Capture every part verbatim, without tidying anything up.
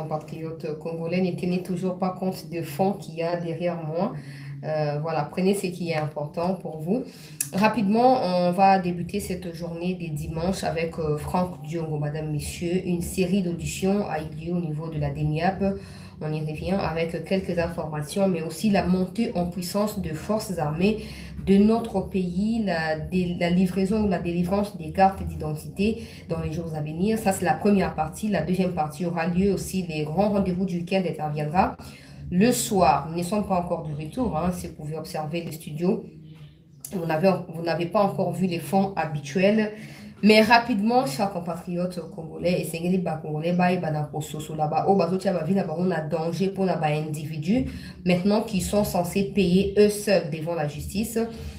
compatriotes congolais, ne tenez toujours pas compte de fonds qu'il y a derrière moi. Euh, voilà, prenez ce qui est important pour vous. Rapidement, on va débuter cette journée des dimanches avec euh, Franck Diongo, Madame, Messieurs. Une série d'auditions a eu lieu au niveau de la D N I A P. On y revient avec quelques informations, mais aussi la montée en puissance de forces armées de notre pays, la, la livraison ou la délivrance des cartes d'identité dans les jours à venir. Ça, c'est la première partie. La deuxième partie aura lieu aussi. Les grands rendez-vous du week-end interviendra le soir. Nous ne sommes pas encore de retour. Hein, si vous pouvez observer le studio, vous n'avez pas encore vu les fonds habituels. Mais rapidement, chers compatriotes congolais, et c'est les congolais, là-bas, on a danger pour les individus maintenant qui sont censés payer eux seuls devant la justice.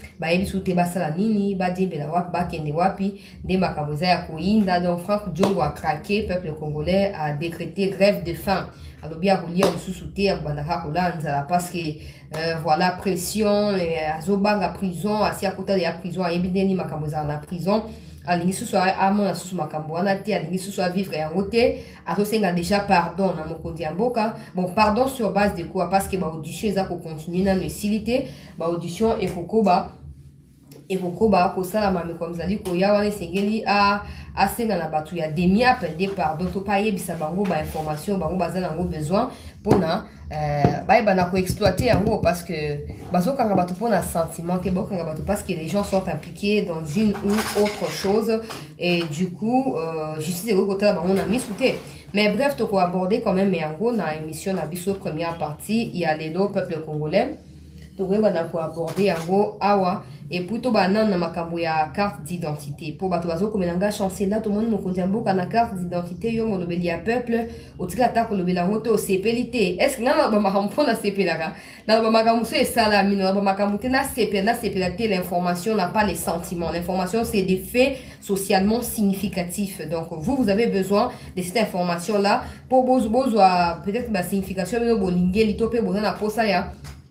Donc Franck Diongo a craqué, peuple congolais a décrété grève de faim. Alors bien relié en sous terre parce que euh, voilà pression à Zobang à prison à Siakota de la prison à Ebideni Makamoza la prison à l'inition soit à mon sous Makambo à l'inition soit vivre et en côté à Rosenga déjà pardon na Mokondi Amboka bon pardon sur base de quoi parce que ba audition ça pour continuer dans le silité ba audition et fokoba et fokoba ko sala mame comme ça dit ko ya wane sengeli a asenga na batu ya demi appel de pardon to pa yebisa bango ba information bango bazana ngo besoin pona euh ba ba na ko exploiter yango parce que bazo kanga batu pona sentiment ke boko kanga batu parce que les gens sont impliqués dans une ou autre chose et du coup euh justice de côté ba on a mis sous terre. Mais bref to ko aborder quand même yango na émission na biso première partie il y a les deux peuples congolais to ko ba na ko aborder yango awa et plutôt banan na makambo ya carte d'identité pour bato bazo komelanga chancela tout le monde mokonzi mboka na carte d'identité yo molobeli ya peuple otika ta kolobela ngoto sepelité est-ce que na ba makambo na sepelaka na ba makambo se sala mino ba makambo te na sepela na sepelate l'information n'a pas les sentiments l'information c'est des faits socialement significatifs donc vous vous avez besoin de cette information là pour bozo bozo peut-être ba signification no bolingeli to pe bozana posa ya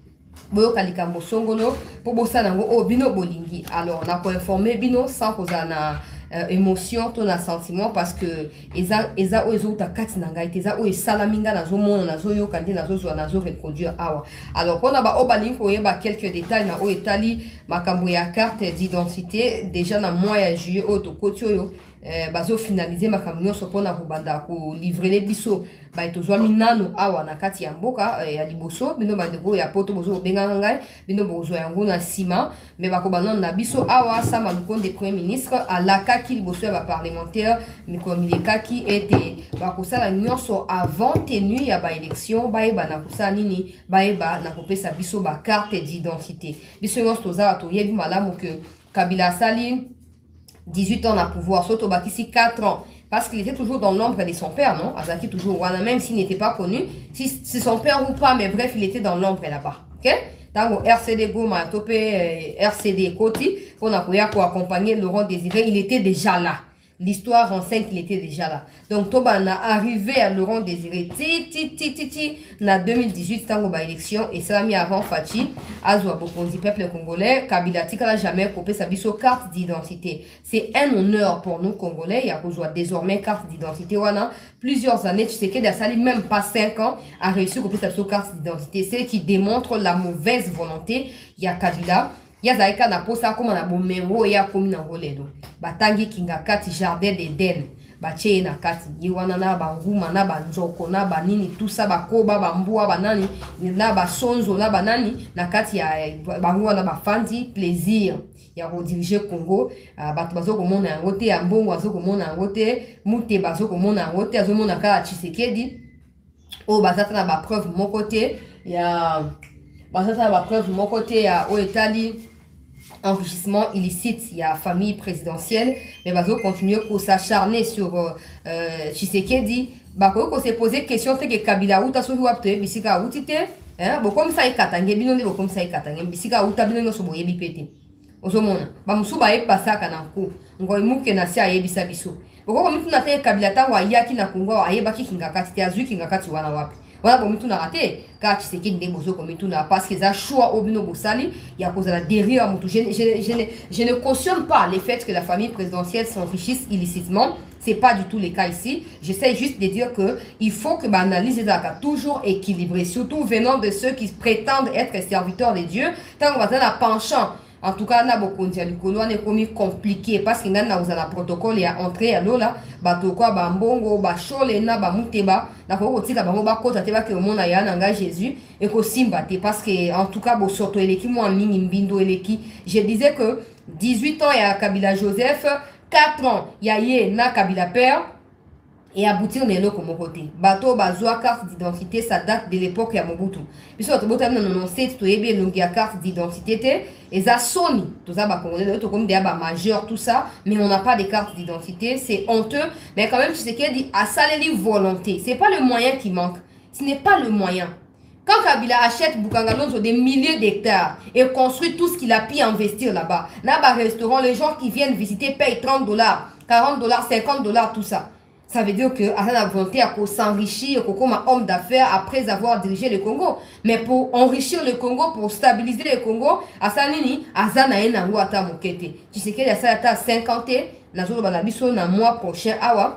boyo kalikambo songolo pour bossa nango o bino bolingi alors on a pas informé bino sans cause na euh, émotion to na sentiment parce que eza eza o ezo ta kati nanga eza o esalaminga na zo mona na zo yo kandi na zo zo na zo reproduire awa alors on a ba o balingi ko yeba quelques détails na o etali makambo ya carte d'identité déjà na mois ya juillet o to kotio yo Euh, bazo finaliser makambo nyonso pona kobanda ko livrer les biso ba etozwa minano awa na kati ya mboka ya liboso bino bandeko ya poto bozo benga ngai bino bozo yango na sima mais bakobana na biso awa sama lukonde premier ministre alaka ki liboso ya ba parlementaire mikomileka ki ete bakosala nyonso avant tenue ya ba élection ba eba na kusala nini ba eba na kopesa biso ba carte d'identité biso nyonso tozala to yebi malamu que Kabila sali dix-huit ans à pouvoir, surtout ici quatre ans, parce qu'il était toujours dans l'ombre de son père, non? Azaki toujours, même s'il n'était pas connu, si c'est son père ou pas, mais bref, il était dans l'ombre là-bas, ok? Dans R C D Goma, topé R C D Koti, on a pour accompagner Laurent Désiré, il était déjà là. L'histoire renseigne qu'il était déjà là. Donc, Toba n'a arrivé à Laurent Désiré, ti, ti, ti, ti, ti, na deux mille dix-huit, tant qu'on élection, et ça a mis avant Fachi, Azwa Bokondi, peuple congolais, Kabila Tika n'a jamais coupé sa biso carte d'identité. C'est un honneur pour nous, Congolais, il y a besoin désormais carte d'identité, wana, plusieurs années, tu sais que Dassali, même pas cinq ans, a réussi à couper sa biso carte d'identité. C'est qui démontre la mauvaise volonté, il y a Kabila, ya zaika na posa koma na bomengo ya komi na ngoledo batangi kinga kati jardin d'Eden bache na kati yiwana na banguma na banjoko na banini tout ça bakoba bambua banani na basonzo na banani na kati ya bangua na bafandi plaisir ya rediriger Congo bato bazo komona yango te ya mbongo bazo komona yango te mute bazo komona yango te azo mona kala Tshisekedi o bazata na ba preuve mon côté ya bazata na ba preuve mon côté ya o etali enrichissement illicite, il y a famille présidentielle, mais bazo continuer pour s'acharner sur euh, Tshisekedi. Bako ko se poser question fait que Kabila uta so huapte bisika utite, hein, bo comme ça ikatange bino ne bo comme ça ikatange bisika uta bino no so boye bipete. Ozomona, ba musuba e pasaka na ko. Ngo imuke na sia yebisa biso. Boko ko mitu na te Kabila ta wa yaki na Kongo ayeba ki kinga kati te azu kinga kati wana wapi. Voilà pour mitu na raté car tu sais qu'il ne bozo comme mitu na parce que ça choix au bino bosali il y a cause de la dérive je, je, je, je, ne, je ne cautionne pas les faits que la famille présidentielle s'enrichisse illicitement C'est pas du tout le cas ici. J'essaie juste de dire que il faut que l'analyse est toujours équilibrée, surtout venant de ceux qui prétendent être serviteurs de Dieu. Tant qu'on va dans penchant, en tout cas, on a beaucoup de on est commis compliqué parce qu'il y a un protocole et entré à l'eau là, bateau quoi, bambongo, bachole, na bamuteba, na ko tika bango ba kota teba que au monde ya nanga Jésus et ko simbate parce que en tout cas bo soto eleki mo mini mbindo eleki. Je disais que dix-huit ans il y a Kabila Joseph, quatre ans il y a Yé na Kabila Père. Et aboutir n'est comme côté. Bateau, bazoa, carte d'identité, ça date de l'époque à Mobutu. Puis sur le bout de sait tu es bien donc carte d'identité et ça Sony, tout ça bah congolais, tout comme des bah majeur tout ça, mais on n'a pas de carte d'identité, c'est honteux. Mais quand même tu sais qu'il dit à ça les volonté, c'est pas le moyen qui manque, ce n'est pas le moyen. Quand Kabila achète Bukangalo sur des milliers d'hectares et construit tout ce qu'il a pu investir là-bas, là-bas restaurant, les gens qui viennent visiter payent trente dollars, quarante dollars, cinquante dollars, tout ça. Ça veut dire que a la volonté à s'enrichir comme un homme d'affaires après avoir dirigé le Congo. Mais pour enrichir le Congo, pour stabiliser le Congo, à Sanini, à Zanaïna ou à Tamokete. Tu sais qu'il y a ça à cinquante ans, dans le mois prochain, awa.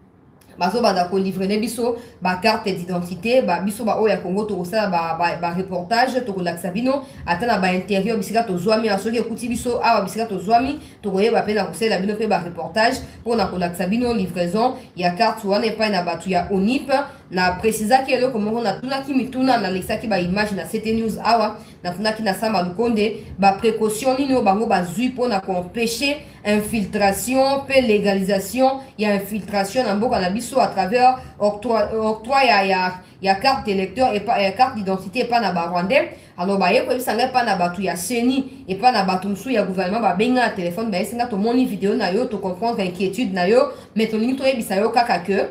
Baso ba da ko livrer ne biso ba carte d'identité ba biso ba oya Congo to ça ba ba, ba reportage to ko laksabino atana ba intérieur bisika to zwami asoki ekuti biso awa bisika to zwami to ko yeba pe na ko sela bino pe ba reportage pour na ko laksabino livraison ya carte wana pa na batu ya O N I P na précisa ki elo komo na tuna ki mituna na lexaki ba image na C T News awa na tuna ki na sama lukonde ba précaution nino bango ba zui pour na ko empêcher infiltration pe légalisation ya infiltration na mboka na biso à travers octroi octroi ya ya ya carte d'électeur et pas carte d'identité et pas na ba rwandais alors ba yeko bisanga pas na batu ya seni et pas na batu msu ya gouvernement ba benga téléphone ba esinga to moni vidéo na yo to comprendre inquiétude na yo mais to lingi to yebisa yo kaka que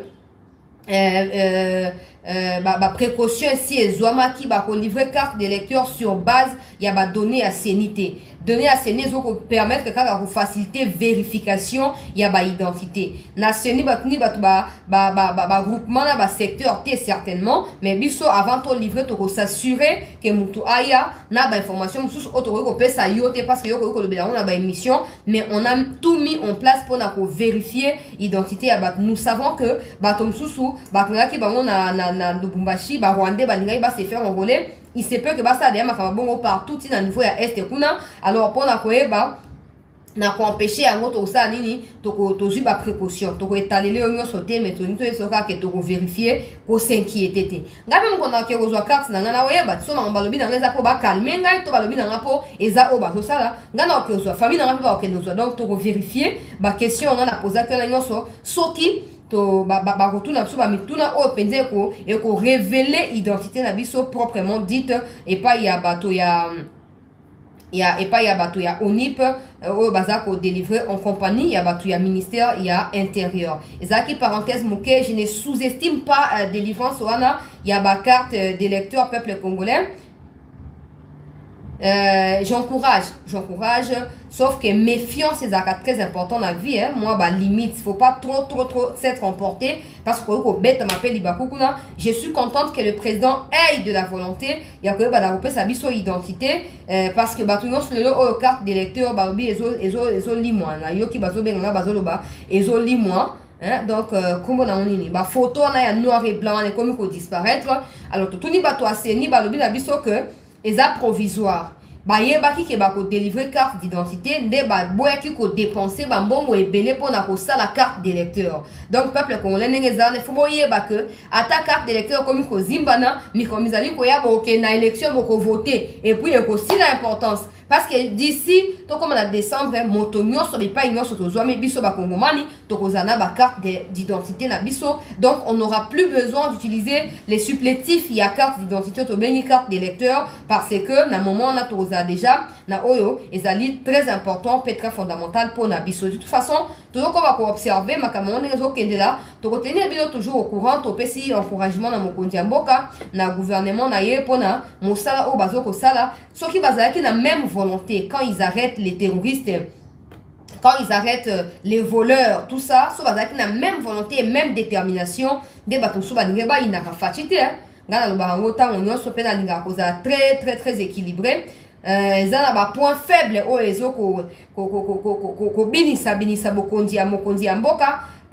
euh euh Euh, bah, bah, précaution si et Zouama qui va livrer carte de lecteur sur base il y a bah, données à sénité données à sénité pour permettre que quand vous faciliter vérification il y a bah identité na séni bah ni bah bah bah bah bah groupement là bah secteur T certainement mais biso avant de livrer tu s'assurer que mutu aya na bah information sous auto ko pesa yote parce que yo ko le on a bah émission mais on a tout mis en place pour na ko vérifier identité à bah nous savons que bah tom sous bah qui bah on a na na Lubumbashi ba Rwandais ba lingai ba se faire enrôler il se peut que ba ça derrière ma bon partout dans niveau ya est kuna alors pour na koeba na ko empêcher en autre ça nini to ko to ba précaution to ko étaler le on sauter mais to nito soka que to ko vérifier ko s'inquiéter te ngabe mko na ke ko zo carte na na weba so na mbalobi na ngeza ko ba calmer ngai to balobi na ngapo eza o ba so sala ngana ko zo famille na ngapo ba ko no donc to ko vérifier ba question on a posé que la nyoso soti to ba ba retourna so ba mituna o penze ko et ko révéler identité na biso proprement dite et pas ya bato ya ya et pas ya bato ya O N I P au bazako délivré en compagnie ya bato ya ministère ya intérieur et ça qui parenthèse moké je ne sous-estime pas euh, délivrance wana ya ba carte euh, d'électeur peuple congolais. Euh, j'encourage, j'encourage, sauf que méfiance c'est très important dans la vie. Hein. Moi, bah, limite, il ne faut pas trop, trop, trop s'être emporté parce que je suis contente que le président ait de la volonté. Il y a que bah, sa identité euh, parce que bah, tout le monde sur le carte d'électeur, bah, ils ont limois, ils ont limois. Hein? Donc, euh, comme on a dit, bah, photo, on a noir et blanc, on est comme il disparaître. Alors, tout le monde a dit, bah, que et ça provisoire ba yeba ki ke ba ko délivrer carte d'identité nde ba boya ki ko dépenser ba mbongo ebele pour na ko sala carte d'électeur donc peuple congolais ngeza ne faut yeba que ata carte d'électeur comme ko zimbana mi ko mizali ko ya bo ke na élection ko voter et puis ko si l'importance parce que d'ici to comme en décembre moto nyonso be pas nyonso to zoa me biso ba kongomani to ko zana ba carte d'identité na biso donc on n'aura plus besoin d'utiliser les supplétifs il y a carte d'identité to beni carte d'électeur parce que na moment on a to déjà na oyo ezali très important peut très fondamental pour na biso de toute façon toujours qu'on va observer makamon nezo kende là to ko tenir bien toujours au courant to pesi encouragement na mokonzi mboka na gouvernement na ye pona mosala o bazo ko sala soki bazaki na même volonté quand ils arrêtent les terroristes quand ils arrêtent les voleurs tout ça so bazaki na même volonté et même détermination de bato so ba ngeba ina ka fatité ngana lo ba ngota on yo so pe na linga koza très très très équilibré euh za na ba point faible o ezo ko ko ko ko ko binisa binisa bokonzi ya mokonzi ya mboka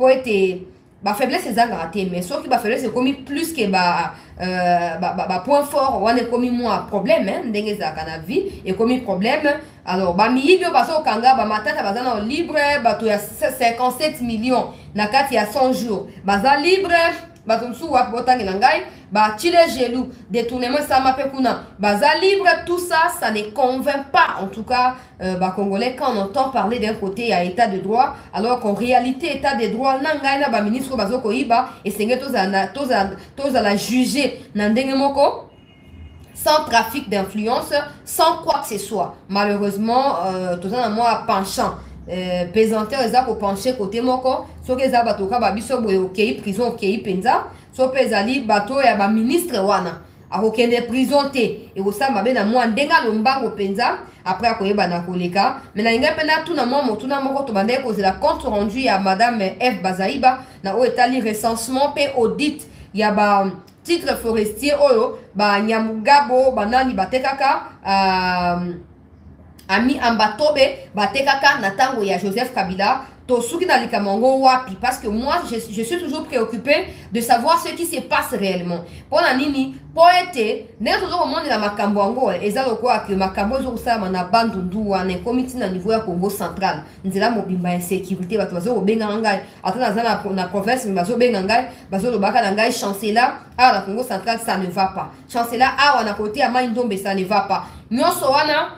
pour être ba faiblesse c'est raté mais sauf que ba faiblesse c'est comme plus que ba euh ba, ba, ba point fort on est comme moi problème hein ndenge za kana vie et comme problème alors ba mi bio ba so kanga ba matata ba za libre ba to ya cinquante-sept millions na kati ya cent jours ba za libre ba tonsu wa botangi na ngai ba chile gelou détournement ça m'a fait kuna ba za libre tout ça ça ne convainc pas en tout cas euh, ba congolais quand on entend parler d'un côté il y a état de droit alors qu'en réalité état de droit na ngai na ba ministre ba zo ko iba et senge toza na toza toza la juger na ndenge moko sans trafic d'influence sans quoi que ce soit malheureusement euh, toza na moi penchant Euh, pesanteur eza ko pencher côté moko soki eza bato ka babiso boye okei prison okei penza so pe ezali bato ya ba ministre wana akokende prison te ekosala mabe na mwa ndenge alombango penza après akoyeba na koleka mais na lingai mpena tuna mwa motuna moko tobandaki kozela compte rendu ya madame F Bazaiba na oyo etali recensement mpe audit ya ba titre forestier oyo ba Nyamugabo banani batekaka euh, ami ambatobe batekaka na tango ya Joseph Kabila to suki na likamango wapi parce que moi je, je suis toujours préoccupé de savoir ce qui se passe réellement pour na nini po ete ndenge tozo monde na makambo yango eza lokwa ke makambo ezo kusala na bandundu wana comité na niveau ya Congo central nzela mobimba ya sécurité bato bazo kobenga ngai ata na na, na province bazo benga ngai bazo lobaka na ngai chancelier ah na Congo central ça ne va pas chancelier ah na côté ya Maindombe ça ne va pas nyonso wana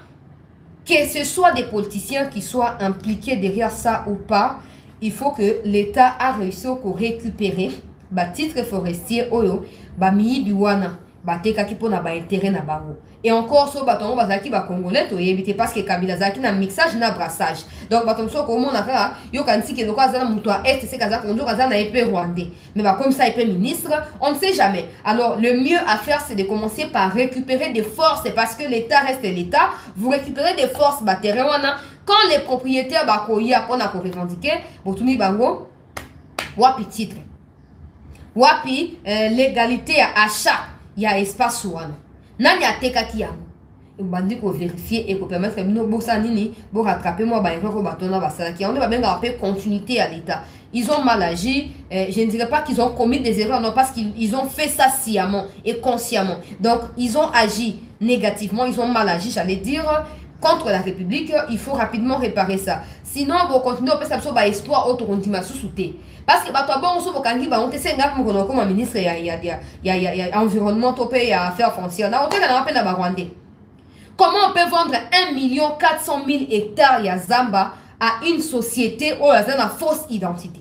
que ce soit des politiciens qui soient impliqués derrière ça ou pas, il faut que l'État a réussi à récupérer le titre forestier oyo, ba miyi biwana, ba teka ki pona ba intérêt na bango. Et encore so batongo bazaki ba congolais to yebite parce que Kabila zaki na mixage na brassage. Donc batongo so ko mona ka yo kanti ke loka zana muto a est c'est kaza konjo kaza na épée rwandais. Mais bah comme ça épée ministre, on ne sait jamais. Alors le mieux à faire c'est de commencer par récupérer des forces parce que l'État reste l'État, vous récupérez des forces ba terrain wana quand les propriétaires ba koya pona ko revendiquer, botuni bango wapi titre. Wapi euh, l'égalité à achat, il y a espace wana. Nani ateka ki yango bandi ko vérifier et ko permettre bino bosa nini bo rattraper moi ba erreur ko batona ba sala ki on va bien rappeler continuité à l'état ils ont mal agi euh, je ne dirais pas qu'ils ont commis des erreurs non parce qu'ils ont fait ça sciemment et consciemment donc ils ont agi négativement ils ont mal agi j'allais dire contre la République il faut rapidement réparer ça sinon vous continuez à faire ça ba espoir auto continue sous souté parce que bato bon so bokangi ba on te senga mo kono comme ministre ya ya ya ya ya environnement topé ya affaires foncières na on te na appel na ba rwandais comment on peut vendre un million quatre cent mille hectares ya Zamba à une société où elle a une fausse identité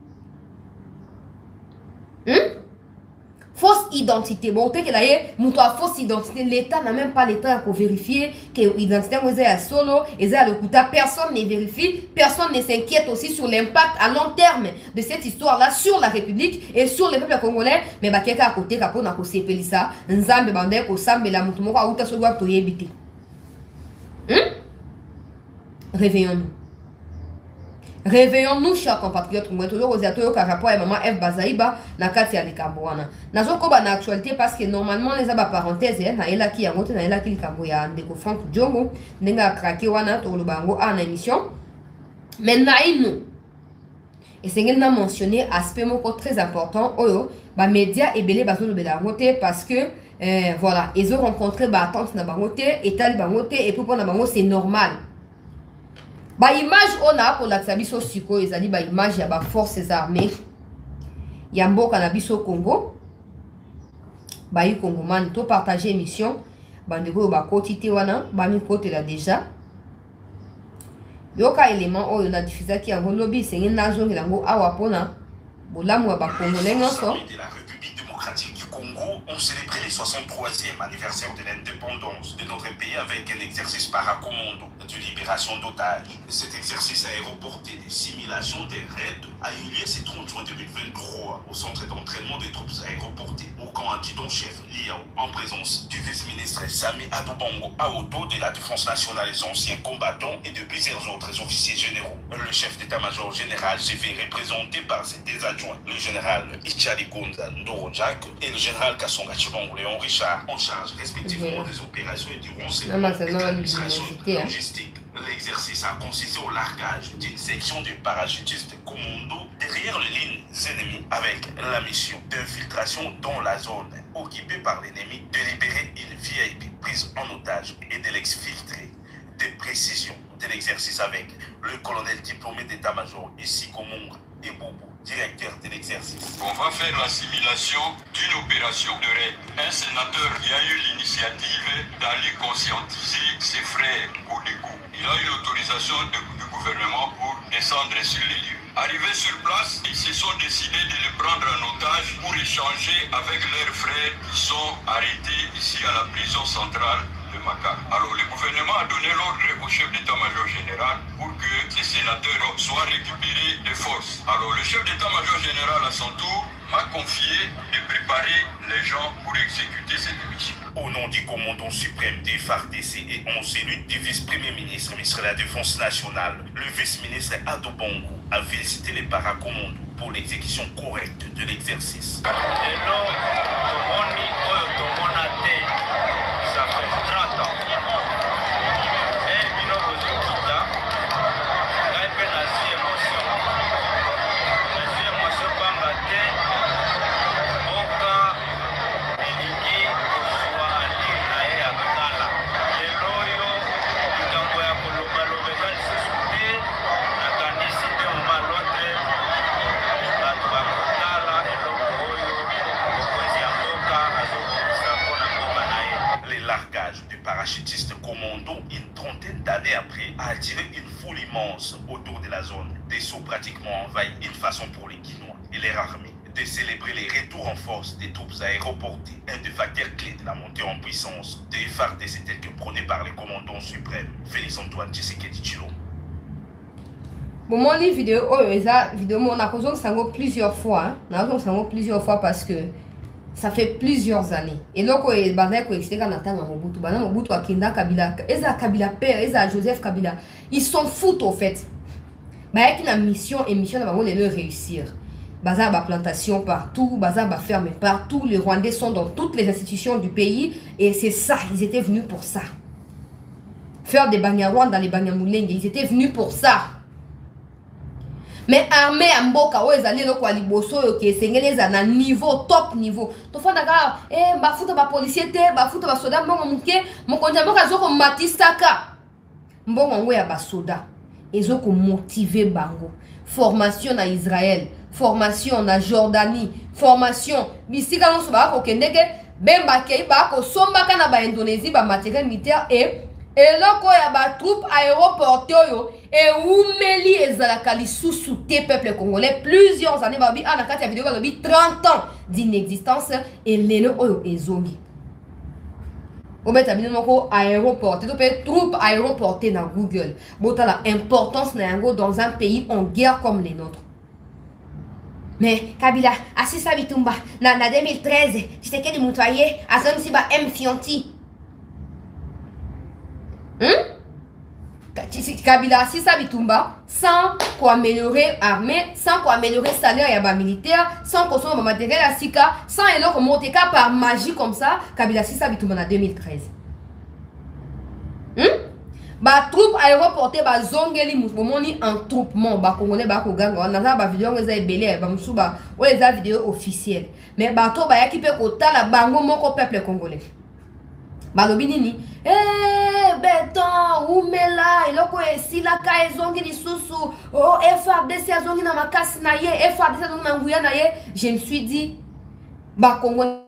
hmm? Fausse identité. Bon, tu sais que là, il a fausse identité. L'État n'a même pas le temps pour vérifier que l'identité est solo, et ça, le coup, personne ne vérifie, personne ne s'inquiète aussi sur l'impact à long terme de cette histoire-là sur la République et sur le peuple congolais. Mais bah, quelqu'un à côté, quand on a posé ça, Nzambe bandé, ko sambe la mutumoko a outa so doit to yebite. Hum? Réveillons-nous. Réveillons-nous, chers compatriotes. Moi, toujours aux atouts par rapport à maman F Bazaiba, na kati ya likamboana. Nazo koba na actualité parce que normalement les aba parenthèse na ela ki yango na ela ki likambo ya ndeko Frank Djongo ndenga krake wana to lubango en émission. Mais naïno. Et c'est ngena mentionné aspect moko très important oyo ba média ebele bazo lobela ngote parce que euh, voilà, ils ont rencontré ba attente na bangote et tal bangote et pour na bango c'est normal. Ba image on a pour la biso siko ezali ba image ya ba forces armées ya mboka na biso Congo ba yi Congo man to partager émission ba ndeko ba kotité wana ba mi kote la déjà yoka élément oyo na diffuser ki yango lobby sengi nazo ngilango awa pona bolamu ba congolais nyonso. Du Congo ont célébré le soixante-troisième anniversaire de l'indépendance de notre pays avec un exercice paracommando de libération d'otages. Cet exercice aéroporté de simulation des raids a eu lieu ce trente juin deux mille vingt-trois au centre d'entraînement des troupes aéroportées au camp adjudant-chef Liao en présence du vice-ministre Sami Aboubango Aoto de la Défense nationale, les anciens combattants et de plusieurs autres officiers généraux. Le chef d'état-major général s'est fait représenter par ses deux adjoints, le général Ichali Gonza Ndorojak et le général Kassonga Chibongo Léon Richard, en charge respectivement des opérations et du renseignement et de l'administration logistique. L'exercice a consisté au largage d'une section de parachutistes commando derrière les lignes ennemies avec la mission d'infiltration dans la zone occupée par l'ennemi, de libérer une V I P prise en otage et de l'exfiltrer. Des précisions de l'exercice avec le colonel diplômé d'état-major ici Komongre et Bobo, directeur de l'exercice. On va faire la simulation d'une opération de raid. Un sénateur qui a eu l'initiative d'aller conscientiser ses frères au dégoût. Il a eu l'autorisation du gouvernement pour descendre sur les lieux. Arrivés sur place, ils se sont décidés de le prendre en otage pour échanger avec leurs frères qui sont arrêtés ici à la prison centrale de Makar. Alors le gouvernement a donné l'ordre au chef d'état-major général pour que ces sénateurs soient récupérés de force. Alors le chef d'état-major général à son tour m'a confié de préparer les gens pour exécuter cette mission. Au nom du commandant suprême des F A R D C et en celui du vice-premier ministre, ministre de la Défense nationale, le vice-ministre Ado Bongo a félicité les paracommandos pour l'exécution correcte de l'exercice. Parachutiste commando, une trentaine d'années après, a attiré une foule immense autour de la zone. Des sauts pratiquement envahis, une façon pour les Guinois et leur armée de célébrer les retours en force des troupes aéroportées, un des facteurs clés de la montée en puissance des F A R D C tel que prôné par les commandants suprêmes Félix Antoine Tshisekedi Tshilombo. Bon, mon vidéo, oh, esa vidéo, on a causé ça plusieurs fois, hein? On a causé ça plusieurs fois parce que ça fait plusieurs années. Et donc, il y a des gens qui ont été Mobutu. Mobutu a Kenda Kabila. Eza Kabila père, Eza Joseph Kabila. Ils s'en foutent au fait. Il y a une mission et mission de réussir. Bazar ba plantation partout, bazar ba ferme partout. Les Rwandais sont dans toutes les institutions du pays. Et c'est ça, ils étaient venus pour ça. Faire des Banyarwanda dans les Banyamulenge, ils étaient venus pour ça. Mais armée à Mboka, où ils allaient le quoi liboso, qui est à un niveau, top niveau. Tu fais d'accord, eh, bah foutre ma policier, bah foutre ma soda, mon mouké, mon condition, mon matistaka. Bon, on est à soda. Ils ont motivé Bango. Formation en Israël, formation en Jordanie, formation. Ici, quand on se bat au Kenya, ben bakay ba ko somba kana ba Indonésie ba matériel militaire et et là quoi y a ba troupe aéroportée yo et oumeli ezalaka lisusu te peuple congolais plusieurs années ba bi ana kati ya vidéo ba bi trente ans d'inexistence et lelo oyo ezongi obeta bino moko aéroportée to pe troupe aéroportée na Google bota la importance na yango dans un pays en guerre comme les nôtres. Mais Kabila, Assisa Bitumba, na, na deux mille treize, Tshisekedi Mutwaye, Azon Siba M. Fionti. Hein? Kabila, Assisa Bitumba, sans quoi améliorer l'armée, sans quoi améliorer le salaire et le militaire, sans qu'on soit matériel à Sika, sans élo monter par magie comme ça, Kabila, Assisa Bitumba en deux mille treize. Hein? Ba troupe aéroportée ba zongeli musomoni en troupement ba congolais ba koganga on a ba vidéo ngeza ebele ba musuba o les vidéo officielle mais ba to ba yakipe ko tala bango moko peuple congolais ba lobi nini eh beton umela iloko esila ka ezongi lisusu o F A R D C azongi na makasi na ye F A R D C azongi na nguya na ye je me suis dit ba congolais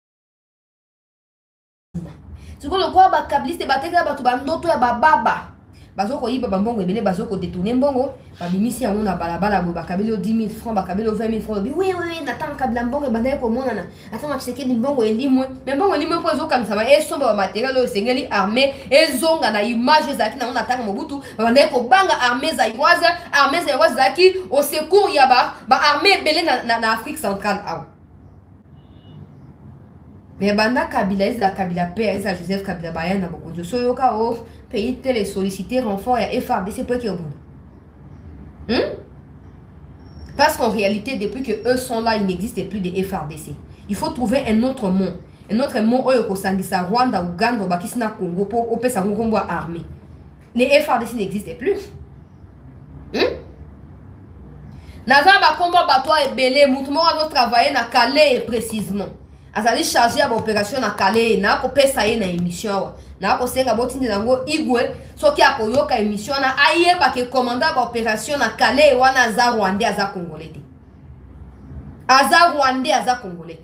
tu vois le quoi ba kabliste bateka ba to ba ndoto ya bababa bazoko yiba bambongo ebele bazoko détourner mbongo ba bimisi yango na balabala bo ba kabelo dix mille francs ba kabelo vingt mille francs oui oui oui natanga kabila mbongo ba ndeko mona na atanga Tshisekedi mbongo elimwe mais mbongo elimwe po ezoka misama e somba ba matériel o sengeli armée ezonga na image zaki na natanga Mobutu ba ndeko banga armée zaïroise armée zaïroise zaki au secours ya ba ba armée ebele na, na, na Afrique centrale aw. Mais banda Kabila isa Kabila père isa Joseph Kabila Bayana beaucoup de soyoka au pays télé solliciter renfort et F A R D C pour qu'ils au bout. Hum? Parce qu'en réalité depuis que eux sont là il n'existe plus de F A R D C. Il faut trouver un autre mot, un autre mot oyo ko sangisa Rwanda Uganda bakisina Congo pour opesa ngombo armée. les F A R D C n'existaient plus. Hmm? Naza ba combat bateau et belé, mouvement a travaillé na Calais précisément. Azali chargé à l'opération na Calais, na ko pesa ye na émission. Na ko senga botindi nango igwe, soki akoyoka émission na aye ba ke commandant ba opération na Calais wana za Rwandais aza Congolais. Aza Rwandais aza Congolais.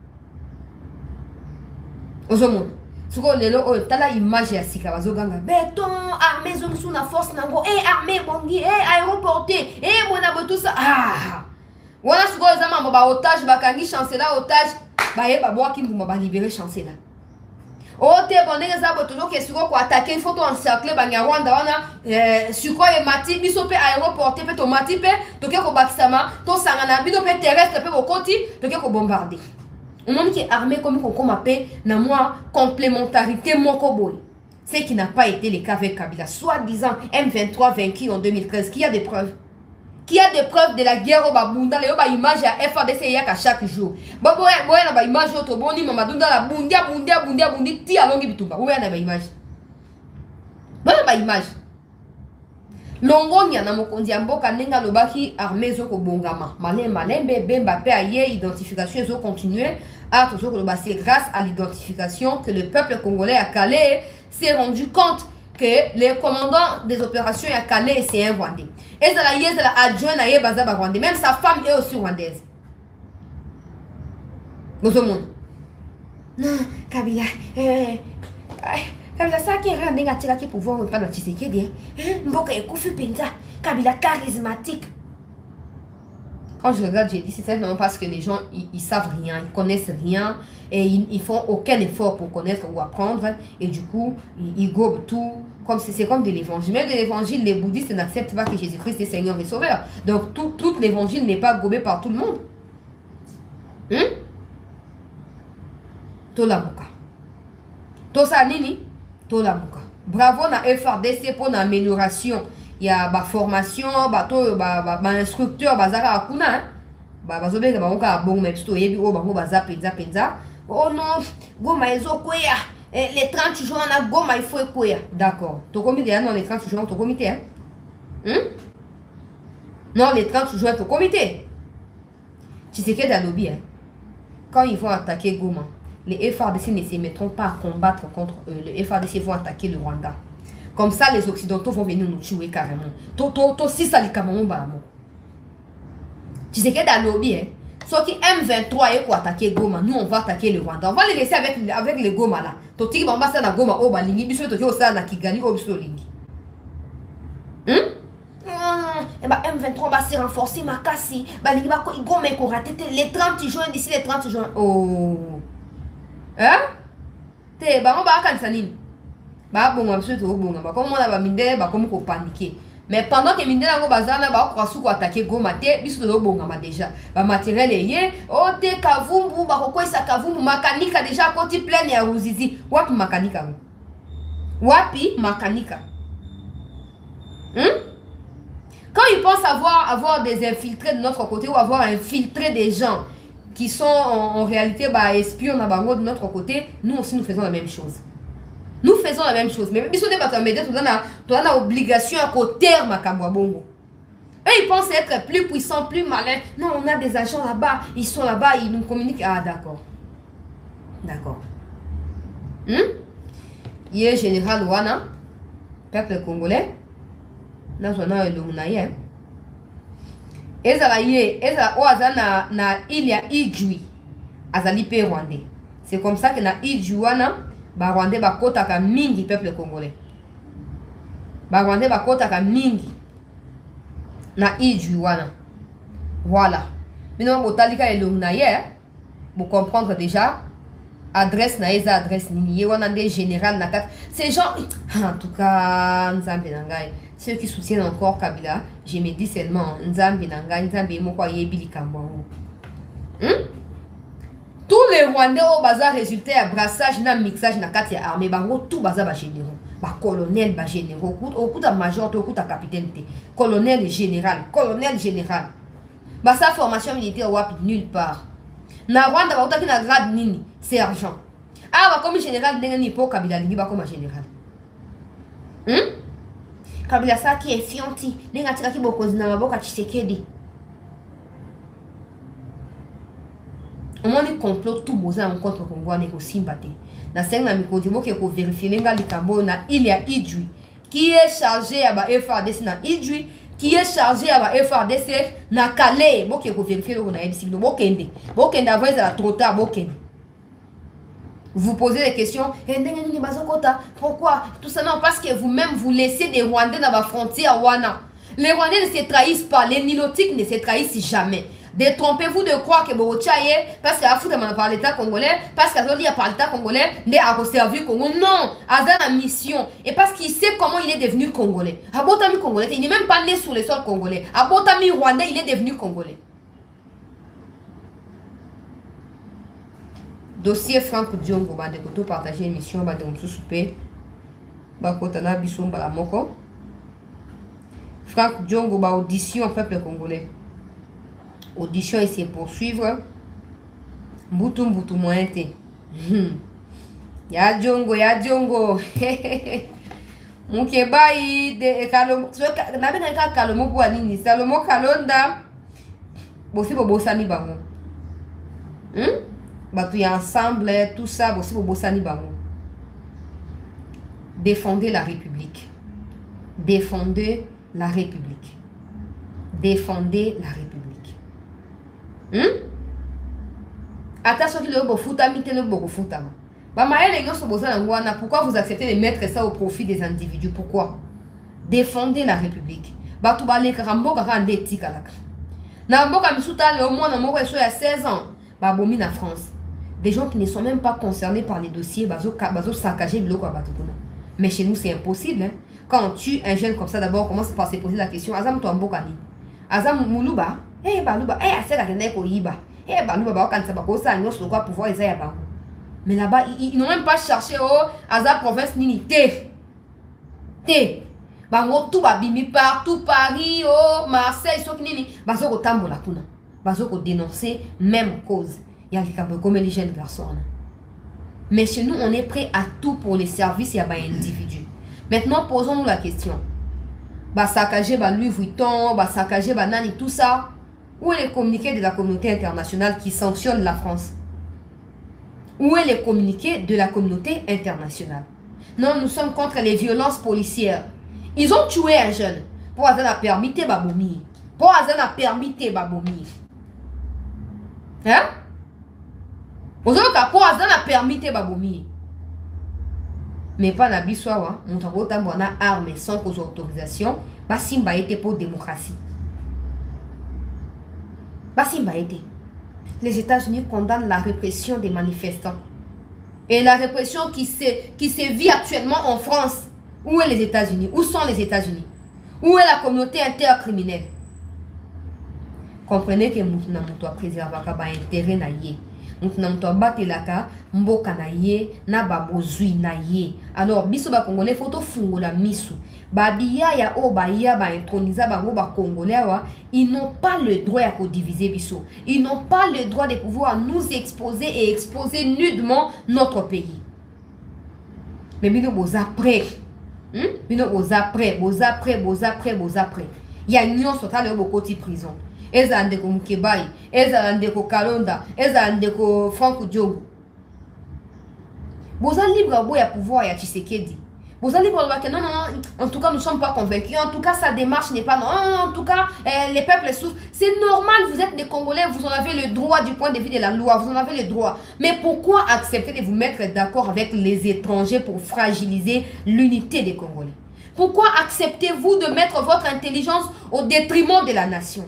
Ozomon. Suko lelo o tala image ya sika bazoganga béton armée zone sous la force nango eh armée bongi eh aéroporté eh mona bo tout ça ah wana suko ezama ba otage bakangi chancelier otage ba ye ba boa kimbu ba libérer chancelier o te bonne za bo toujours que suko ko attaquer il faut to encercler ba Rwanda wana eh suko e mati biso pe aéroporté pe to mati pe to ke ko bakisama to sangana bido pe terrestre pe bo koti to ke ko bombarder. On dit que l'armée comme on appelle na moi complémentarité mokoboy. Ce qui n'a pas été le cas avec Kabila. Soi-disant M vingt-trois vaincu en deux mille treize. Qui a des preuves? Qui a des preuves de la guerre au Babunda? Les images à F A R D C à chaque jour. Bon, bon, bon, on a image autre bon ni maman dunda la bundia bundia bundia bundi ti alongi bitumba. Où on a image? Bon, on a image. Longonia na mokonzi mboka nenga lobaki armée zoko bongama malé malé bemba pe aye identification zo continuer à toujours le c'est grâce à l'identification que le peuple congolais à Calais s'est rendu compte que les commandants des opérations à Calais c'est un Rwandais et ça la yé la adjoint na yé baza ba Rwandais même sa femme est aussi rwandaise. Gozomon non Kabila eh Kabila ça qui est rendu à qui pouvoir pas dans Tshisekedi mboka ekufi penza Kabila charismatique. Quand je regarde, j'ai dit c'est simplement parce que les gens ils, ils savent rien, ils connaissent rien et ils, ils font aucun effort pour connaître ou apprendre et du coup ils, ils gobent tout comme c'est comme de l'évangile. Même de l'évangile, les bouddhistes n'acceptent pas que Jésus-Christ est Seigneur et Sauveur. Donc tout, tout l'évangile n'est pas gobé par tout le monde. Hum? Tolamuka. Tosa nini? Tolamuka. Bravo na F A R D C pour l'amélioration. Il y a ba formation, ba to ba ba, ba instructeur bazaka akuna ba bazobe ba moka bon mais plutôt yebi o ba mo baza penza penza. Oh non, goma ezo kwea. Les trente jours na goma il faut kwea. D'accord. To comité non les trente jours to comité hein? Hein? Non, les trente jours to comité. Tu sais que dans lobby hein. Quand ils vont attaquer Goma, les F A R D C ne se mettront pas à combattre contre eux. Les F A R D C vont attaquer le Rwanda. Comme ça, les Occidentaux vont venir nous tuer carrément. Toto, si ça les Cameroun, tu sais que dans le lobby, hein, sauf que M vingt-trois est pour attaquer Goma, nous on va attaquer le Rwanda. On va les laisser avec, avec les Goma là. Toti va passer dans Goma, oh, balingi, biso toki au sein de Kigali, oh, biso lingi. Hum? Et bah M vingt-trois va se renforcer, ma cassi. Balingi va Goma et rater les trente juin d'ici les trente juin. Oh. Hein? Te, bah on va à Kansanine. Bah bon, on se bon, bah comme on a minde, bah comme on paniquer. Mais pendant que minde na go bazana ba ko asu ko attaquer Goma te, biso do bon ngama déjà. Ba matériel yé, o te kavumbu ba ko sa kavumbu makanika déjà koti plein ya ruzizi. Wapi makanika? Wapi makanika? Hein? Quand ils pensent avoir avoir des infiltrés de notre côté ou avoir infiltré des gens qui sont en, en réalité bah espions na bango de notre côté, nous aussi nous faisons la même chose. Nous faisons la même chose. Mais ils sont des bâtiments médias, tu as l'obligation à côté de bongo. Et ils pensent être plus puissants, plus malins. Non, on a des agents là-bas. Ils sont là-bas, ils nous communiquent. Ah, d'accord. D'accord. Hum? Il est général Wana, peuple congolais. Là, on a le Mounaïe. Et ça y est, et ça, il y a Idjoui. Azali pe Rwandais. C'est comme ça que na Idjoui Wana. Ba Rwandais ba kota ka mingi peuple congolais. Ba Rwandais ba kota ka mingi. Na Idjoui wana. Voilà. Maintenant botalika elong na ye, vous comprendre déjà adresse na eza adresse ni wana des général na kat. Ces gens en tout cas Nzambe nangai, ceux qui soutiennent encore Kabila, je me dis seulement Nzambe nangai, Nzambe moko yebi likambo. Hein? Tous les Rwandais au bazar résulté à brassage na mixage na kati ya armée bango tout bazar ba généraux ba colonel ba généraux au coup de major au coup de capitaine colonel général colonel général ba sa formation militaire wapi nulle part na Rwanda ba utaki na grade nini sergent ah ba comme général ndenge ni po Kabila lingi ba comme général hein Kabila Saki est fianti. Nenga tika ki bokozi na maboka Tshisekedi. On m'a dit complot tout beau en contre Congo n'est aussi batté. Dans cinq ans, il faut que vous vérifiez les Likambo na il y a Idjui qui est chargé à F R D C na Idjui qui est chargé à F R D C na Calais. Bon que vous vérifiez le na ici. Bon kende. Bon kende avant c'est trop tard. Bon kende. Vous posez des questions. Pourquoi? Tout ça non parce que vous-même vous laissez des Rwandais dans la frontière Wana. Les Rwandais ne se trahissent pas. Les Nilotiques ne se trahissent jamais. Détrompez-vous de croire que Borochaye, parce qu'il a foutu par l'État congolais, parce qu'il a dit par l'État congolais, n'est à servir Congo. Non, à la mission. Et parce qu'il sait comment il est devenu congolais. Abotami congolais, il n'est même pas né sur le sol congolais. Abotami rwandais, il est devenu congolais. Dossier Franck Diongo, bah, de côté partager émission, bah, de mon sous-soupé, bah, kotana bisson, bah, la moko. Franck Diongo, bah, audition au peuple congolais. Audition et c'est poursuivre. Mbutu mbutu moente. Ya Diongo, ya Diongo. Mukebai de Kalomo. Nabe na Kalomo pour anini. Salomo Kalonda. Bossi bo bosani bango. Hmm? Batu ya ensemble, tout ça, bossi bo bosani bango. Défendez la République. Défendez la République. Défendez la République. Hmm? Attention que le beau fout à mité le beau fout à moi. Pourquoi vous acceptez de mettre ça au profit des individus? Pourquoi? Défendez la République. Batu balé karambo karande tikalaka. Na mboka misuta le moins na moko il y a seize ans. Babomi na France. Des gens qui ne sont même pas concernés par les dossiers bazo bazo saccager biloko batukuna. Mais chez nous c'est impossible hein. Quand on tue un jeune comme ça d'abord on commence par se poser la question Azam to mboka ni. Azam muluba. Eh baluba eh aseka kende ko yiba. Eh baluba ba kan saba ko sa nyo so quoi pouvoir eza ya bango. Mais là-bas ils, ils n'ont même pas cherché au Azam province nini té. Té. Bango tout ba bimi partout Paris oh Marseille so nini bazo ko tambola kuna. Bazo ko dénoncer même cause. Il y a quelqu'un comme les jeunes garçons. Mais chez nous on est prêt à tout pour les services et à un individu. Maintenant posons-nous la question. Ba saccager ba Louis Vuitton, ba saccager ba nani tout ça. Où est le communiqué de la communauté internationale qui sanctionne la France? Où est le communiqué de la communauté internationale? Non, nous sommes contre les violences policières. Ils ont tué un jeune. Pour avoir permis de baboumi. Pour avoir permis de baboumi. Hein? Vous avez pour avoir permis de baboumi. Mais pas na biswawa, on a armes sans autorisation. Basimba été pour démocratie. Basimba été. Les États-Unis condamnent la répression des manifestants. Et la répression qui se, qui se vit actuellement en France. Où est les États-Unis? Où sont les États-Unis? Où est la communauté intercriminelle? Comprenez que nous avons préservé l'intérêt na yé. Nous avons battu la ka, mboka na yé, na babozui na yé. Alors, biso ba congolais photo fungo la misu. Babia ya o ba ya ba introniser ba ba congolais wa, ils n'ont pas le droit à diviser biso. Ils n'ont pas le droit de pouvoir nous exposer et exposer nudement notre pays. Mais bino boz après. Hmm? Bino boz après, boz après, boz après, boz après. Il y a une sur ta le bokoti prison. Eza ndeko Mukebai, eza ndeko Kalonda, eza ndeko Franck Diongo. Boza libre boya pouvoir ya Tshisekedi. Boza libre non non non, en tout cas nous ne sommes pas convaincus. En tout cas sa démarche n'est pas non, en tout cas eh, les peuples souffrent. C'est normal, vous êtes des Congolais, vous en avez le droit du point de vue de la loi, vous en avez le droit. Mais pourquoi accepter de vous mettre d'accord avec les étrangers pour fragiliser l'unité des Congolais? Pourquoi acceptez-vous de mettre votre intelligence au détriment de la nation?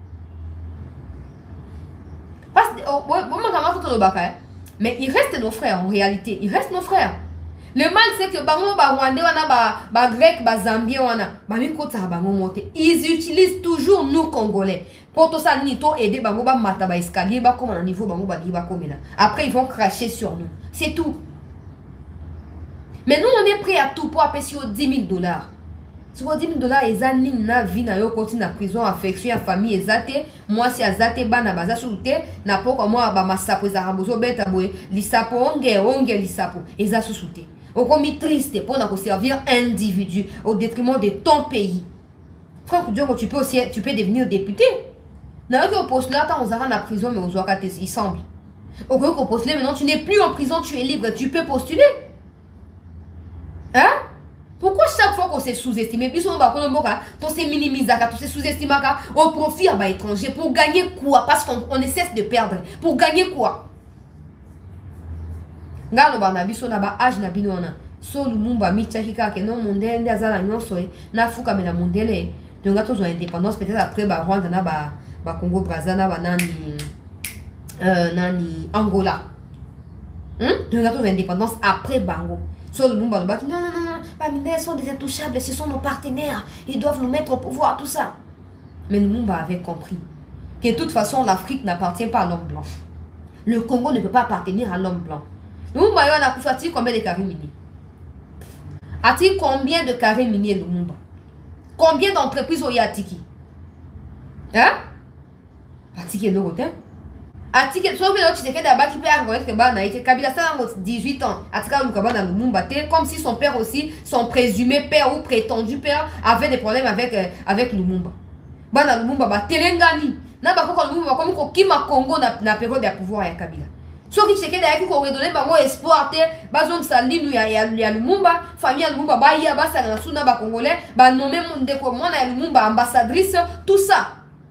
Mais il reste nos frères en réalité, il reste nos frères. Le mal c'est que bango ba Rwandais wana ba ba grec ba zambien wana ba mi kota bango monter. Ils utilisent toujours nous Congolais pour tout ça ni to aider bango ba mata ba escalier ba comme à niveau bango ba ba comme là. Après ils vont cracher sur nous. C'est tout. Mais nous on est prêt à tout pour appeler sur dix mille dollars. Sur dix mille dollars, ils ont na vie na yo continue na prison affection à famille ezate moi si azate bana baza soute na poko moi ba masapo za rambozo beta boy lisapo onge onge lisapo eza soute Au commis triste pour nous servir individu au détriment de ton pays. Franck Diongo, tu peux aussi tu peux devenir député. Dans le poste là, on a la prison, mais on a il semble. Au lieu qu'on postule, maintenant tu n'es plus en prison, tu es libre, tu peux postuler. Hein? Pourquoi chaque fois qu'on s'est sous-estimé, puis on va on s'est minimisé, on s'est sous-estimé au profit à l'étranger pour gagner quoi? Parce qu'on ne cesse de perdre. Pour gagner quoi? Regarde le barnabi, son aba âge na binona. So lumumba michakika que non mondial ndi azala nyonso na fuka mena mondial. Donc tous ont indépendance peut-être après ba Rwanda na ba ba Congo Brazza na ba nani euh nani Angola. Hein? Donc tous ont indépendance après Bango. So lumumba ba non non non, ba minés sont des intouchables, ce sont nos partenaires, ils doivent nous mettre au pouvoir tout ça. Mais Lumumba avait compris que de toute façon l'Afrique n'appartient pas à l'homme blanc. Le Congo ne peut pas appartenir à l'homme blanc. Lumumba a fait combien de carrés miniers? A-t-il combien de carrés miniers Lumumba? Combien d'entreprises ont y atiki? Hein? Atiki le rotin? Atiki, sauf que l'autre, c'est que d'abord qui peut arriver que bah, n'a Kabila ça a dix-huit ans. Atika Lukaba dans Lumumba, comme si son père aussi, son présumé père ou prétendu père, avait des problèmes avec, euh, avec Lumumba. Bah, dans Lumumba, bah, Terengani. N'a pas comme Lumumba, comme Kokima Congo n'a période de pouvoir à Kabila. Ce qui c'est que d'ailleurs qu'on redonne bango espoir te bazon salinu ya ya Lumumba famille Lumumba ba ya ba sa suna ba congolais ba nommer mon déco mon na Lumumba ambassadrice tout ça.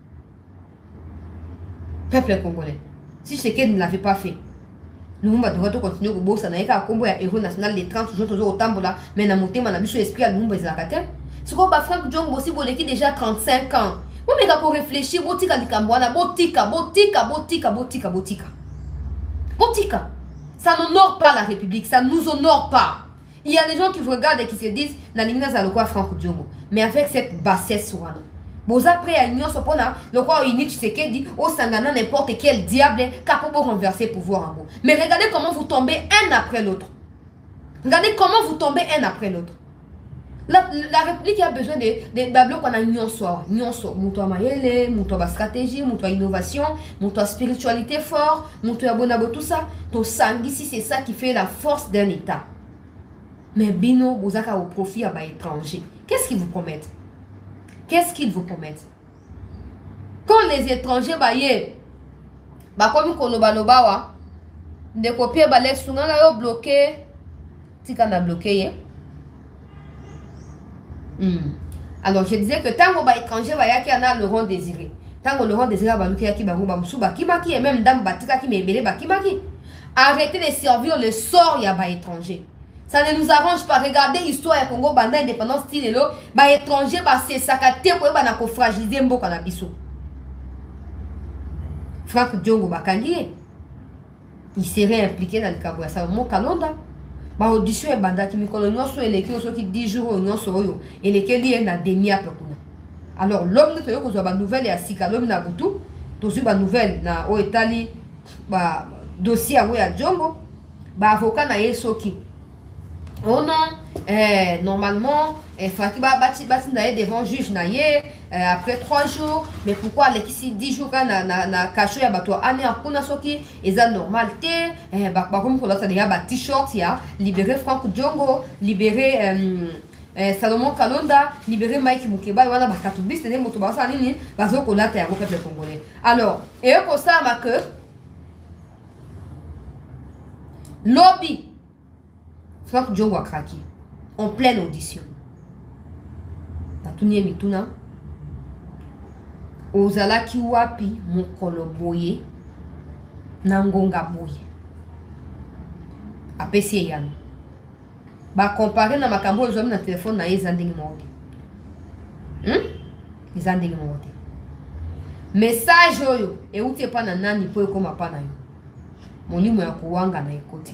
Peuple congolais, si c'est qu'elle ne l'avait pas fait, Lumumba devrait continuer au boss na eka kombo ya héros national les trente jours toujours au tambola mais na motema na biso esprit à Lumumba ezakate. Ce qu'on ba Franck Diongo aussi boleki déjà trente-cinq ans. Moi mais pour réfléchir botika likambwana botika botika botika botika botika. Botika, ça n'honore pas la République, ça ne nous honore pas. Il y a des gens qui vous regardent et qui se disent Nalingna Zalokwa Franck Diongo. Mais avec cette bassesse sur nous. Vous après à l'union sopona, le quoi unique c'est qu'elle dit au Sangana n'importe quel diable capable de renverser le pouvoir en vous. Mais regardez comment vous tombez un après l'autre. Regardez comment vous tombez un après l'autre. La, la République a besoin de de bablo qu'on a union soir, union soir, mouto mayele, mouto ba stratégie, mouto innovation, mouto spiritualité fort, mouto abonabo tout ça. Ton sang ici c'est ça qui fait la force d'un État. Mais bino vous avez au profit à étranger. Qu'est-ce qu'ils vous promettent? Qu'est-ce qu'ils vous promettent? Quand les étrangers baillent, bah comme koloba loba wa, de copier ba les sunga la yo bloqué, tika na bloqué. Mm. Alors je disais que tant qu'on va étranger, il y a le rond désiré. Tant qu'on le rond désiré, il y a qui va qui et même dame batika qui m'ébélé bakimaki. Arrêtez de servir le sort ya ba étranger. Ça ne nous arrange pas. Regardez l'histoire du Congo banda indépendance style lo, ba étranger ba c'est sakaté pour ba na ko fragiliser mboka na biso. Franck Diongo bakangi. Il serait impliqué dans le Kabouya ça mon calenda. Ma audition est banda qui me connaît non sur les qui qui dix jours non sur eux et lesquels il y a demi à peu alors l'homme ne fait que la nouvelle et à sika l'homme na butu to sur la nouvelle na au Italie ba dossier à à Diongo ba avocat na yesoki oh non eh, normalement il faut qu'il va bâtir bâtir devant juge na ye euh, après trois jours mais pourquoi les ici dix jours na na na caché ya bato année à kuna soki eza normalité eh ba ba comme ça déjà ba t-shirt ya libérer Franck Diongo libérer euh, euh, Salomon Kalonda libérer Mike Mukeba wana ba katubis ne moto ba sa nini ba zo kola ta ya peuple congolais alors et ko ça ma que lobby Franck Diongo a craqué en pleine audition. Tatunie mituna ozalaki wapi mokolo boye na ngonga boye apesi yano ba comparer na makambo ozomi na téléphone na eza ndenge moko hmm eza ndenge moko message oyo euti epa na nani po ekoma pa na yo molimo ya kuwanga na ekoti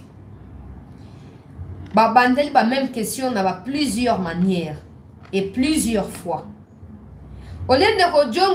ba bandeli ba même question na ba plusieurs manières et plusieurs fois. Au lieu de Diongo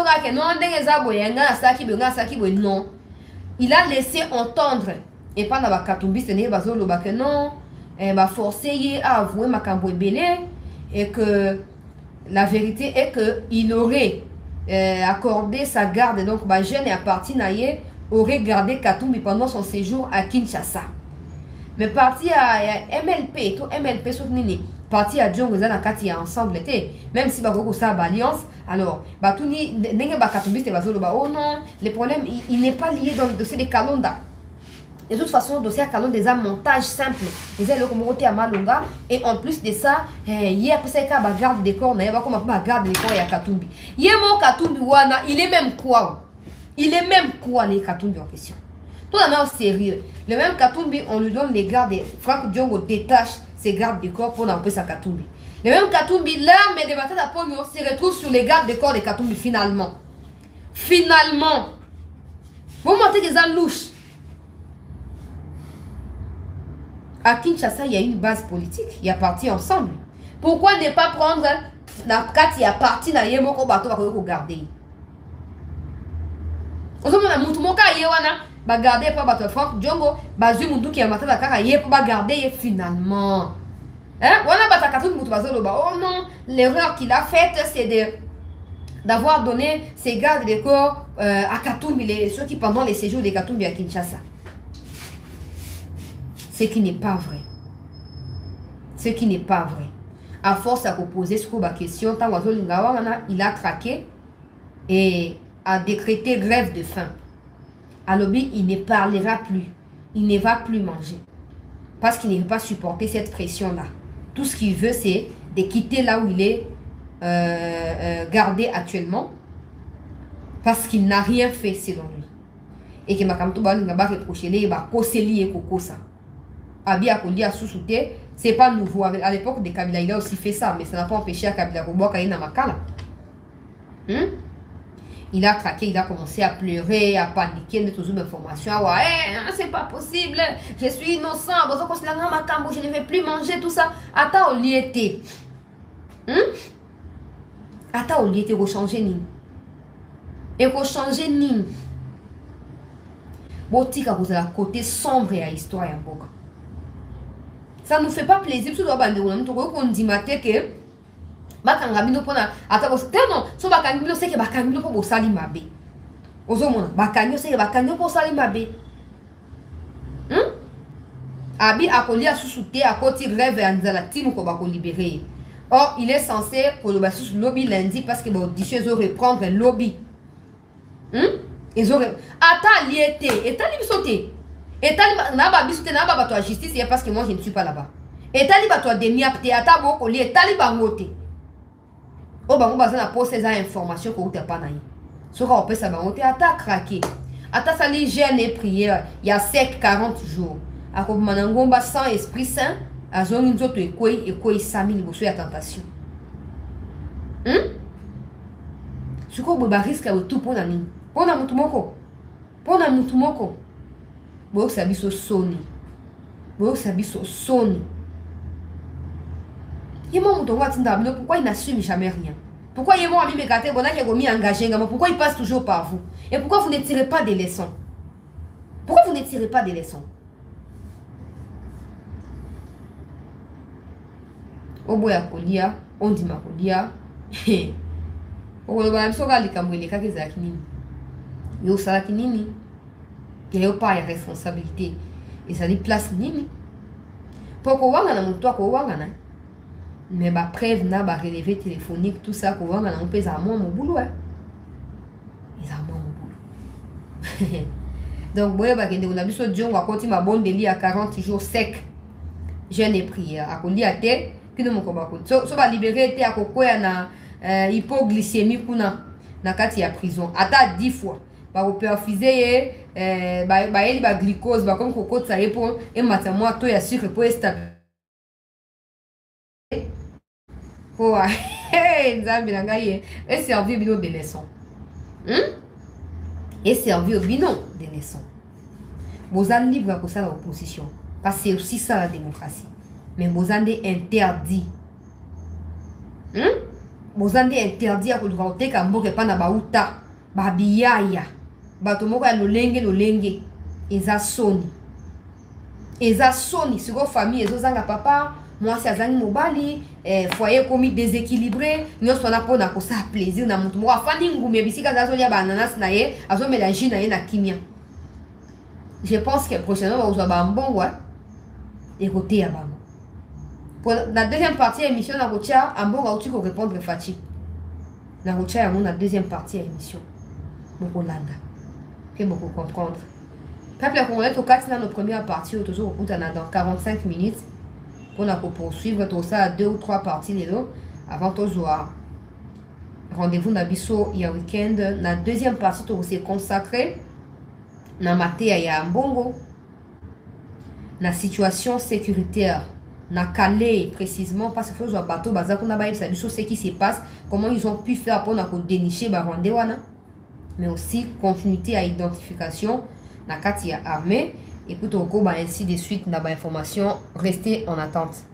non, il a laissé entendre et pas dans la Katumbi ce n'est pas que non, il va forcer à avouer ma cambo belé et que la vérité est que il aurait euh, accordé sa garde donc ma jeune et à partir naïe aurait gardé Katumbi pendant son séjour à Kinshasa. mais parti à M L P to M L P so nini parti à Djongo za na kati ya ensemble était même si bakoko ça alliance alors bah tout ni ndenge ba katubiste bazolo ba oh non le problème il, il n'est pas lié dans le dossier de Kalonda. De toute façon, le dossier à Kalonda des montage simple. Ils ont le communauté à Malonga et en plus de ça, hier après ça il y a garde des corps, il y a comme un garde des corps et à Katumbi. Hier mon Katumbi wana, il est même quoi? Il est même quoi les Katumbi en question? Tout le monde sérieux. Le même Katumbi, on lui donne les gardes. Franck Djongo détache ses gardes du corps pour n'empêcher sa Katumbi. Le même Katumbi, l'arme de bataille à Pogno se retrouve sur les gardes du corps de Katumbi finalement. Finalement. Vous montez des louches. À Kinshasa, il y a une base politique. Il y a parti ensemble. Pourquoi ne pas prendre la carte, il y a parti dans le moko bateau pour regarder? Vous avez un mouton qui est garder pour battre Franck Djongo, bazu mundu qui a maté la kaka yé pour garder finalement. Hein? On a battu Katumbi moutou bazolo ba. Oh non, l'erreur qu'il a faite c'est de d'avoir donné ses gardes de corps euh, à Katumbi, les ceux qui pendant les séjours de Katumbi à Kinshasa. Ce qui n'est pas vrai. Ce qui n'est pas vrai. À force à poser ce la question, il a craqué et a décrété grève de faim. À l'objet, il ne parlera plus. Il ne va plus manger. Parce qu'il ne veut pas supporter cette pression-là. Tout ce qu'il veut, c'est de quitter là où il est euh, euh, gardé actuellement. Parce qu'il n'a rien fait selon lui. Et que Makamto Ba n'a pas reproché, il va causer et coco ça. Abi a conduit à sous-souter, c'est pas nouveau. À l'époque de Kabila, il a aussi fait ça, mais ça n'a pas empêché à Kabila de boire Kaina Makala. Hmm? Il a craqué, il a commencé à pleurer, à paniquer, de toutes les informations. Ouais, c'est pas possible, je suis innocent, je ne vais plus manger tout ça. Attends, on y était. Hmm? Attends, on y était, on changer ni. Et on changer ni. Botika, vous avez côté sombre à l'histoire et à Boka. Ça ne nous fait pas plaisir, parce que nous dit que bakangabino pona ata bos teno so bakangabino seke bakangabino po bosali mabe ozomona bakangabino seke bakangabino po sali mabe hmm abi akolia susute akoti rêve anzala timu ko bako libérer. Or il est censé pour le basus lobby lundi parce que bon dishes ont reprendre lobby hmm ils ont ata liete et tali bisoté et tali na ba bisoté na ba bato à justice parce que moi je ne suis pas là-bas et tali bato demi apte ata boko li tali bangote. Oh, bah, on va poser ces informations que vous n'avez pas. Ce qu'on peut savoir, on a craqué. Ata sali jeûne et prière, il y a sec quarante jours. A ko manangomba sans esprit saint, a zone nzoto ekoi ekoi sami liboso ya tentation. Hein? Ce qu'on peut risque à tout pour nani. Pour na mutu moko. Pour na mutu moko. Bo sabi so soni. Bo sabi so soni. Pourquoi il n'assume jamais rien? Pourquoi il est engagé? Pourquoi il passe toujours par vous? Et pourquoi vous ne tirez pas des leçons? Pourquoi vous ne tirez pas des leçons? Au bout de Kolia, on dit ma Kolia. On va se faire les camouilles, les Kakinini. Il y a Salakinini. Il n'y a pas de responsabilité. Et ça dit place Nini. Pourquoi on a un toit qu'on a? Mais bah preuve n'a pas relevé téléphonique tout ça qu'on va on peut à moi mon boulot hein. Ils ont mon boulot. Donc ouais bah quand on a vu ce Dieu on va continuer ma bonne délit à quarante jours sec. Jeûne et prière à coller à terre puis nous mon combat so so va libérer terre à quoi na hypoglycémie kuna na kati ya prison ata dix fois ba reperfuser euh ba ba il ba glucose ba comme coco ça et pour et matin moi to ya sucre pour stable. Ouais, et servir au bino des leçons. Hum? Et servir au bino des leçons. Vous êtes libre pour ça l'opposition. Parce que c'est aussi ça la démocratie. Mais vous êtes interdit. Hum? Vous êtes interdit à vous demander qu'un mot n'est pas na baouta. Babiyaya. Batomo ka no lenge no lenge. Eza soni. Eza soni. C'est votre famille. Eza zanga papa. Moi, c'est Azani Mobali, foyer commis déséquilibré, nous sommes là pour nous faire plaisir. Nous sommes là pour nous faire plaisir. Je pense que prochainement, on va avoir un bon. et côté à bango. Pour la deuxième partie de l'émission, on a un bon outil pour répondre à Fatih. On a la deuxième partie de l'émission. Donc, on l'a fait beaucoup comprendre. Peuple congolais, au cas dans notre première partie, on a dans quarante-cinq minutes. On a pour poursuivre tout ça à deux ou trois parties les deux avant de voir. Rendez-vous dans Bisso il y a week-end. La deuxième partie, on s'est consacré dans Matéa et à Mbongo. La situation sécuritaire. Na Calais précisément parce que le bateau bazar qu'on a baillé ça ce qui se passe, comment ils ont pu faire pour nous dénicher Barwandé wana, mais aussi continuité à identification na Katia armée et puis on ainsi de suite na ba information restez en attente.